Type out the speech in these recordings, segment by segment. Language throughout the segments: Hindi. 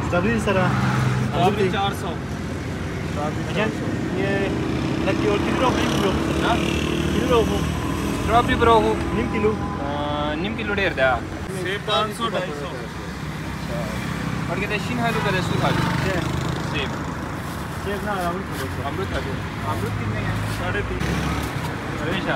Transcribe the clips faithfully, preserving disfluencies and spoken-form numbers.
स्ट्रॉबेरी सर स्ट्रॉबेरी चार सौ। ये लकी और किलो किलो ना किलो हो स्ट्रॉबेरी ब्रो हो नीम किलो नीम किलो डेढ़ दा सेब पाँच सौ ढाई सौ। और कहते हैं शीन हालू का दसूर हालू सेब सेब ना अमृत अमृत हालू अमृत कितने हैं? साढ़े तीन हमेशा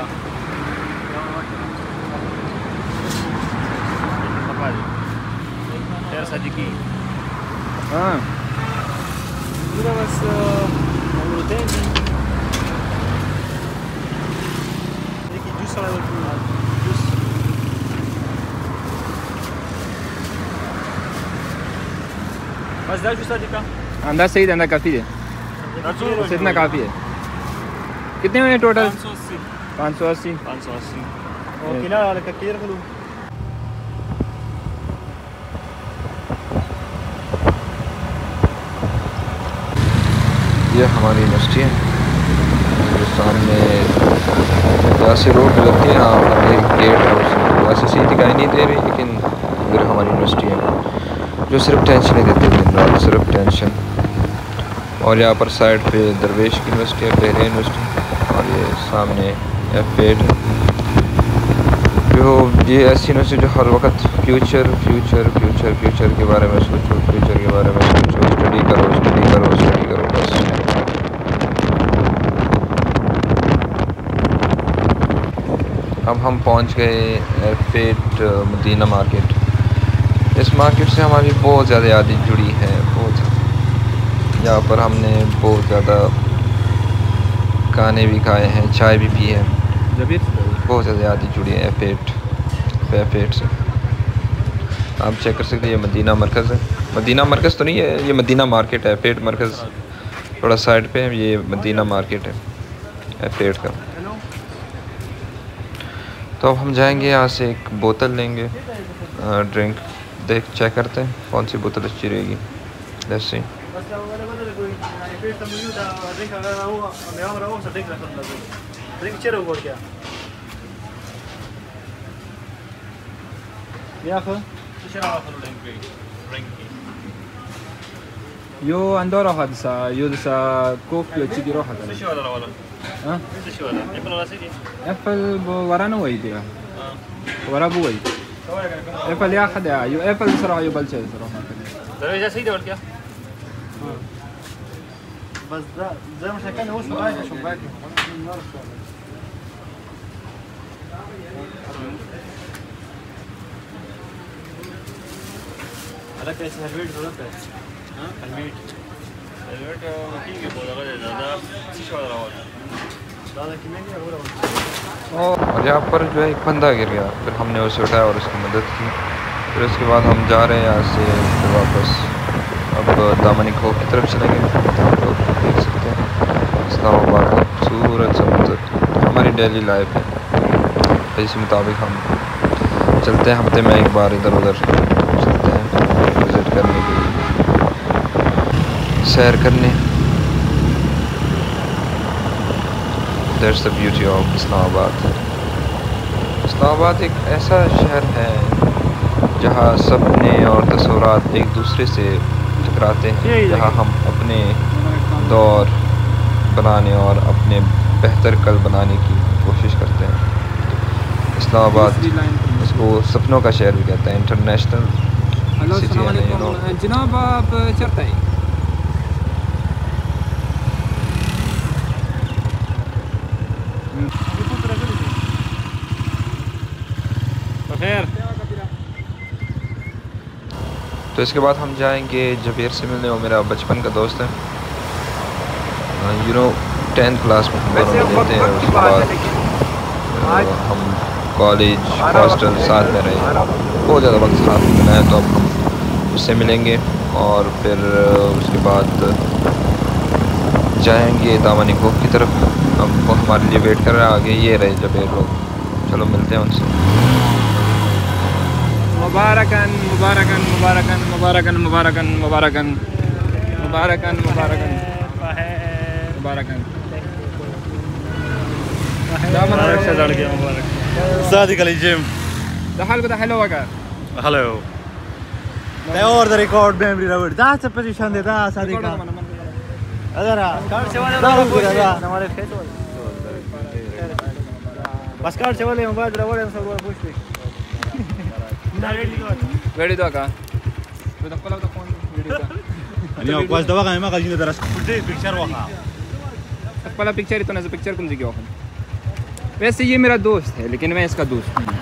यार सदिकी हाँ पूरा बस अमृतें एक जूस वाला जूस बस दस जूस सदिका अंदाज सही अंदाज काफ़ी है बस इतना काफ़ी है। कितने हुए टोटल? पाँच सौ अस्सी पाँच सौ अस्सी पाँच सौ अस्सी और किला वाले का किधर करूँ? ये हमारी यूनिवर्सिटी है जो सामने यहाँ से रोड गुजरती है। यहाँ पर एक गेट है उसमें वैसे सही दिखाई नहीं दे रही लेकिन इधर हमारी यूनिवर्सिटी है जो सिर्फ टेंशन ही देती है दिन रात सिर्फ टेंशन। और यहाँ पर साइड पे दरवेश की यूनिवर्सिटी है बहरिया यूनिवर्सिटी और ये सामने एफ एड जो ये ऐसी यूनिवर्सिटी जो हर वक्त फ्यूचर फ्यूचर फ्यूचर फ्यूचर के बारे में सोचो फ्यूचर के बारे में सोचो स्टडी करो स्टडी करो स्टडी करो बस। अब हम पहुंच गए एयरफेट मदीना मार्केट। इस मार्केट से हमारी बहुत ज़्यादा यादें जुड़ी हैं बहुत। यहाँ पर हमने बहुत ज़्यादा खाने भी खाए हैं चाय भी पी है बहुत ज़्यादा यादें जुड़ी हैं एयरफेट एयरफेट से। आप चेक कर सकते हैं ये मदीना मरकज़ है। मदीना मरकज़ तो नहीं है ये मदीना मार्केट है एयरफेट मरकज़ थोड़ा साइड पे है। ये मदीना मार्केट है एयरफेट का। तो अब हम जाएंगे यहाँ से एक बोतल लेंगे ड्रिंक देख चेक करते हैं कौन सी बोतल अच्छी रहेगी। जैसे यो andora hadsa yo desa kof yo chigi roha kana ايش هذا ولا ها ايش هذا يبقى ولا سيدي apple warana ويدي ورا بوي apple يا خدع yo apple صراحه yo بلشه صراحه ده ايش سيدي ولا كده بس ده زي ما كان هو شباك شباك هذا कैसे हेलमेट जरूरत है हां हेलमेट हेलमेट ठीक है बहुत ज्यादा ज्यादा शीशा वाला वाला दादा की महंगी है हो रहा और यहाँ पर जो है एक बंदा गिर गया फिर हमने उसे उठाया और उसकी मदद की। फिर उसके बाद हम जा रहे हैं यहाँ से फिर वापस अब दामनी खोह की तरफ चलेंगे। आप लोग देख सकते हैं इस्लामाबाद का खूबसूरत सा मंजर हमारी डेली लाइफ है। इसी मुताबिक हम चलते हैं हफ्ते में एक बार इधर उधर चलते हैं विज़िट करने के लिए सैर करने। That's the beauty of Islamabad. Islamabad एक ऐसा शहर है जहाँ सपने और तस्वीरात एक दूसरे से टकराते हैं जहाँ हम अपने दौर बनाने और अपने बेहतर कल बनाने की कोशिश करते हैं। इस्लामाबाद इसको सपनों का शहर भी कहते हैं इंटरनेशनल सिटी है यू नो। जनाब आप चढ़ता है खैर तो इसके बाद हम जाएंगे जबीर से मिलने। वो मेरा बचपन का दोस्त है यू नो टेंथ क्लास में हम दोनों मिलते हैं। उसके बाद हम कॉलेज हॉस्टल साथ में रहे बहुत ज़्यादा वक्त साथ में बनाया। तो अब हम उससे मिलेंगे और फिर उसके बाद जाएंगे दामनी खोह की तरफ। अब वो हमारे लिए वेट कर रहा है आगे ये रहे जबीर लोग। चलो मिलते हैं उनसे। मुबारकन मुबारकन मुबारकन मुबारकन मुबारकन मुबारकन मुबारकन मुबारकन मुबारकन मुबारक से लड़ गया मुबारक सादी कली gym ده حلو ده حلو وقع hello They are the record memory Robert. That's a position de da Sadiqa. Adara. Card se wale da gura हमारे फेस वाले. बस कार्ड से वाले मोबाइल रवड़ हम सब पूछ ले. Ready dog ah. तो तक पला तो फोन वीडियो का. नहीं बस दवा का मैं कल जिंदा दरस फुटे पिक्चर वहां. तक पला पिक्चर ही तो ना पिक्चर कौन सी क्या होगा. वैसे ये मेरा दोस्त है लेकिन मैं इसका दोस्त नहीं.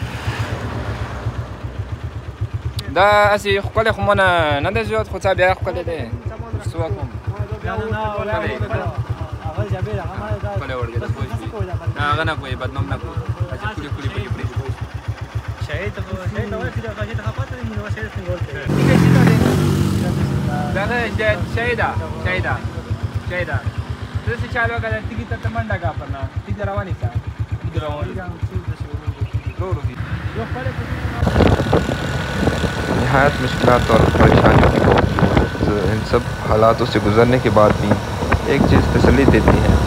دا أسي خقولي خمونا ندا زود خو تابع خقولي ده سواكم خقولي ورقة ده بوش بي نا غنا بوي بدنم نكو أجي كولي كولي بوي بوي شهيد شهيد أول كده شهيد خبرت من هو شهيد في قلت لا لا شهيدا شهيدا شهيدا ترى شالوا كذا تيجي تتمنى دا كابرنا تيجي رواني سا تيجي رواني رو رو دي नहायत मुश्किलात और परेशानियों के बावजूद इन सब हालातों से गुज़रने के बाद भी एक चीज़ तसल्ली देती है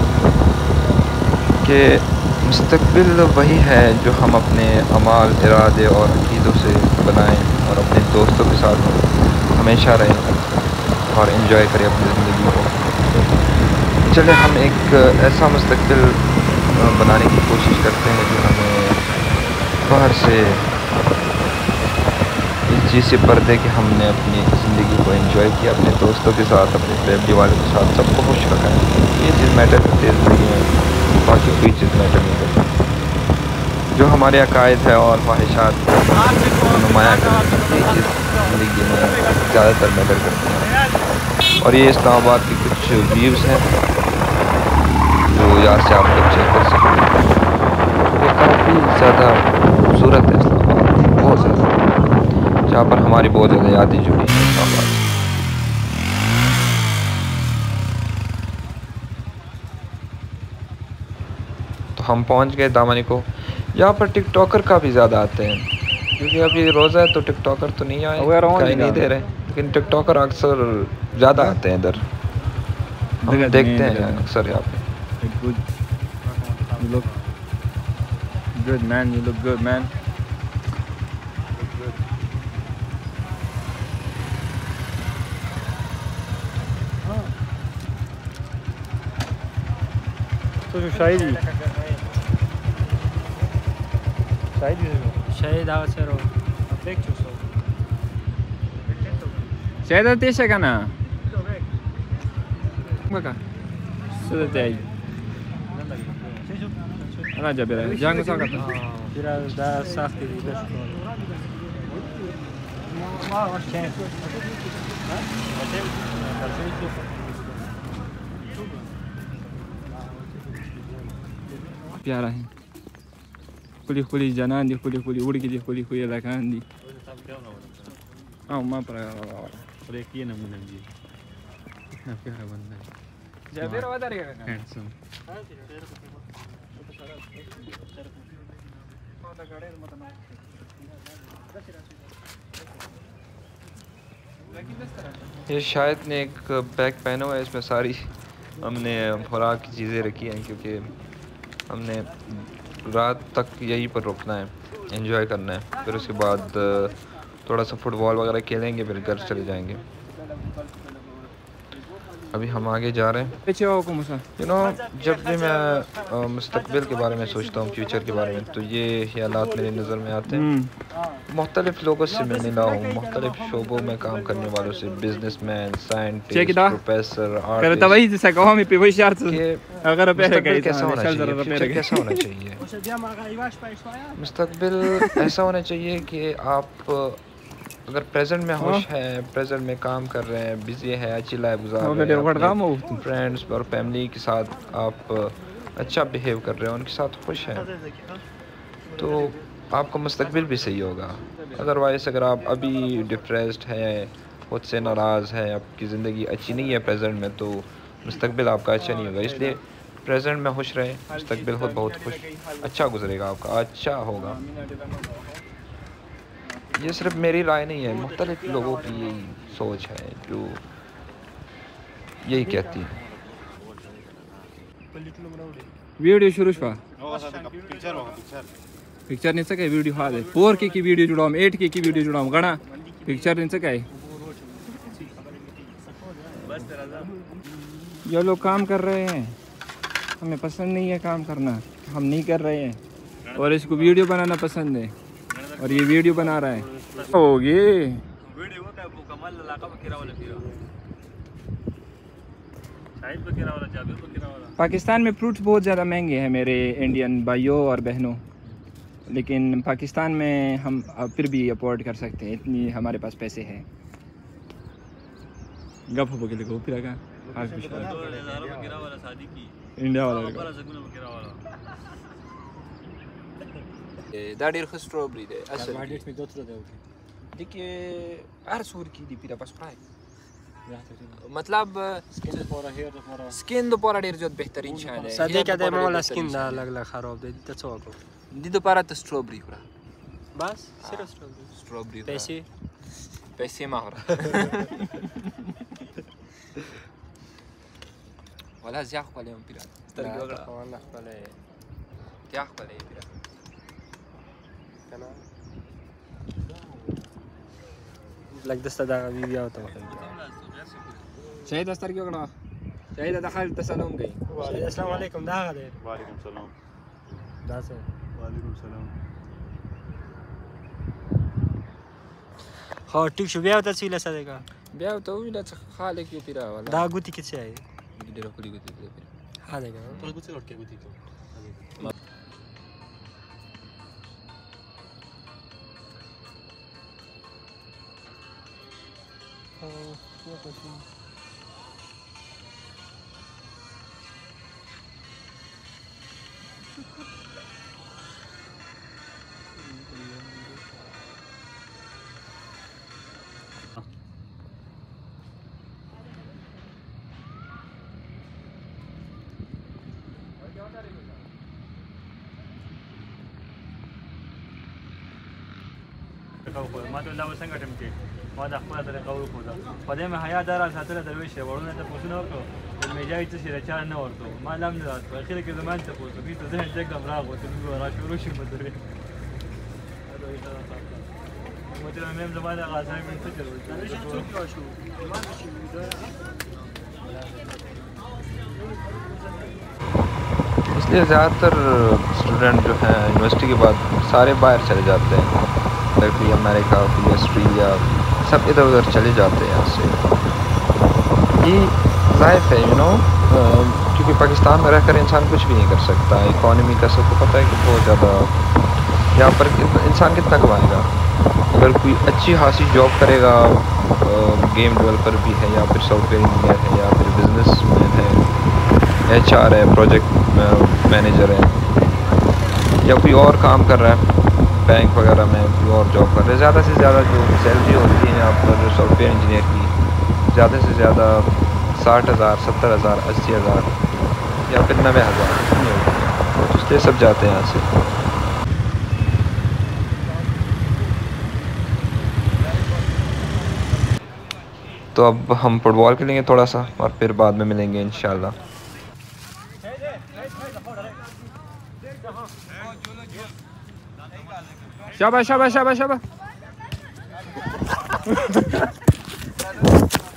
कि मुस्तक़बिल वही है जो हम अपने अमाल इरादे और अक़ीदों से बनाएं और अपने दोस्तों के साथ हमेशा रहें और इन्जॉय करें अपनी ज़िंदगी को. चले हम एक ऐसा मुस्तक़बिल बनाने की कोशिश करते हैं जो हमें बाहर से इस चीज़ से पर्दे कि हमने अपनी ज़िंदगी को एंजॉय किया, अपने दोस्तों के साथ, अपने फैमिली वालों के साथ, सबको खुश रखा है. ये चीज़ मैटर करती है ज़िंदगी में, बाकी कोई चीज़ मैटर नहीं करती. जो हमारे अकायद है और ख्वाहिशात नुमाया करती है ये चीज़ ज़िंदगी में ज़्यादातर मैटर करती है. और ये इस्लामाबाद के कुछ व्यूज़ हैं जो यहाँ से आप लोग चेक कर सकते हैं. ये काफ़ी ज़्यादा खूबसूरत है इस्लामाबाद, बहुत ज़्यादा, जहाँ पर हमारी बहुत ज़्यादा यादें जुड़ी हैं इस्लामाबाद. तो हम पहुँच गए दामनी को. यहाँ पर टिकटॉकर काफ़ी ज़्यादा आते हैं क्योंकि अभी रोज़ा है तो टिकटॉकर तो नहीं आए, कहीं नहीं दे रहे, लेकिन टिकटॉकर अक्सर ज़्यादा आते हैं इधर. हम देखते हैं अक्सर यहाँ पे. Good man, you look good man. तो शायद शायद शायद आवाज़ देख चुका शायद आते हैं क्या ना क्या सुधरते हैं أنا جابر جانغ ساقط biraz daha saf gibi de ما وشين प्यारा है. खुली खुली जनान दी, खुली खुली उड़ की दी, खुली खुली लकान दी. हाँ माँ पर और एक ये नमूना जी कितना प्यारा बंदा है. जाबिर वादा रहेगा हैंडसम. ये शायद ने एक बैग पहना हुआ है, इसमें सारी हमने खुराक की चीज़ें रखी हैं क्योंकि हमने रात तक यहीं पर रुकना है, एंजॉय करना है. फिर उसके बाद थोड़ा सा फुटबॉल वगैरह खेलेंगे, फिर घर चले जाएंगे. अभी हम आगे जा रहे हैं. यू नो जब भी मैं मुस्तक़बिल के बारे में सोचता हूँ, फ्यूचर के बारे में, तो ये ख्यालात मेरी नज़र में आते हैं. मुख्तलिफ़ लोगों से मैं मिला हूँ, मुख्तलिफ़ शोबों में काम करने वालों से, बिजनेसमैन, साइंटिस्ट, प्रोफेसर, आर्टिस्ट. मुस्तक़बिल कैसा होना चाहिए, फ्यूचर कैसा होना चाहिए? मुस्तक़बिल ऐसा होना चाहिए कि आप अगर प्रेजेंट में खुश हैं, प्रेजेंट में काम कर रहे हैं, बिजी है, अच्छी लाइफ गुजार रहे हैं, फ्रेंड्स और फैमिली के साथ आप अच्छा बिहेव कर रहे हैं, उनके साथ खुश हैं, तो आपका मुस्तक़बिल भी सही होगा. अदरवाइज़ अगर आप अभी डिप्रेस्ड हैं, खुद से नाराज़ हैं, आपकी ज़िंदगी अच्छी नहीं है प्रेजेंट में, तो मुस्तक़बिल आपका अच्छा नहीं होगा. इसलिए प्रेजेंट में खुश रहें, मुस्तक़बिल खुद बहुत खुश अच्छा गुजरेगा आपका, अच्छा होगा. ये सिर्फ मेरी राय नहीं है, मुख्तलिफ लोगों की यही सोच है जो यही कहती है. वीडियो शुरू हुआ पिक्चर नहीं सके वीडियो हाल है फोर के की वीडियो जुड़ाऊँ एट के की वीडियो जुड़ाऊँ गणा पिक्चर इनसे क्या है? बस तेरा था। ये लोग काम कर रहे हैं, हमें पसंद नहीं है काम करना, हम नहीं कर रहे हैं, और इसको वीडियो बनाना पसंद है और ये वीडियो बना रहा है। हो ये वीडियो को क्या कमाल लगा बकेरा वाला फिर शायद बकेरा वाला जाबिर बकेरा वाला। पाकिस्तान में फ्रूट्स बहुत ज़्यादा महंगे हैं मेरे इंडियन भाइयों और बहनों, लेकिन पाकिस्तान में हम फिर भी अफोर्ड कर सकते हैं, इतनी हमारे पास पैसे हैं। गप हो के देखो फिर का आज कुछ बकेरा वाला शादी की इंडिया वाला बड़ा सगुन बकेरा वाला Daar hier gestrawberry de. Asal. Waar dit met dat dat ook. dik हर सूर की दी पिरा बस फ्राई मतलब स्किन पूरा हेयर पूरा स्किन दोबारा डेर जो बेहतरीन शायद है सदे क्या दे मोला स्किन दा अलग अलग खराब दे तो चोको दी दोबारा तो स्ट्रॉबेरी पूरा बस सिर्फ स्ट्रॉबेरी स्ट्रॉबेरी पैसे पैसे मार ولا زياخ ولا يوم بيرا ترجع والله ولا زياخ ولا بيرا تمام لك دست دا فيديو تو شهيد استر क्यों करा شهيد دخل تسلم गई السلام عليكم دا غده वालेकुम सलाम دا से वालेकुम सलाम हाँ ठीक शो बिया तो सीला सदेगा बिया तो विला खाले क्यों पिरा वाला दा गुती किसे है गिडे रखली गुती पिरा हाँ देगा तो कुछ लौट के गुती तो ما ته دا وسنګ ټیم کې ما د خپل طریقه وکړه په دې مې حیا دار ساتره درويش ورونه ته پوښتنه وکړه مې جاي څه شي رچا نه ورته ما لم نه راځه اخر کې زمان ته پوښتنه کې ته ځه څنګه راغو ته موږ را شروع شي مدرې مو ته مې زمانه غاځای مې څه چلو इसलिए ज़्यादातर स्टूडेंट जो हैं यूनिवर्सिटी के बाद सारे बाहर चले जाते हैं, कोई अमेरिका कोई ऑस्ट्रेलिया सब इधर उधर चले जाते हैं यहाँ से। ये ज़ाहिर है यू नो क्योंकि पाकिस्तान में रहकर इंसान कुछ भी नहीं कर सकता। इकॉनमी का सबको पता है कि बहुत ज़्यादा यहाँ पर इंसान कितना कमाएगा। अगर कोई अच्छी खासी जॉब करेगा, गेम डेवलपर भी है या फिर सॉफ्टवेयर इंजीनियर है या फिर बिजनेसमैन है, एच आर है, प्रोजेक्ट मैनेजर है या कोई और काम कर रहा है बैंक वगैरह में, कोई और जॉब कर रहे हैं, ज़्यादा से ज़्यादा जो सैलरी होती है यहाँ पर सॉफ्टवेयर इंजीनियर की ज़्यादा से ज़्यादा साठ हज़ार सत्तर हज़ार अस्सी हज़ार या फिर नबे हज़ार इतनी होती है, तो इसलिए सब जाते हैं यहाँ से। तो अब हम फुटबॉल खेलेंगे थोड़ा सा और फिर बाद में मिलेंगे इंशाल्लाह। शाबाश शाबाश शाबाश शाबाश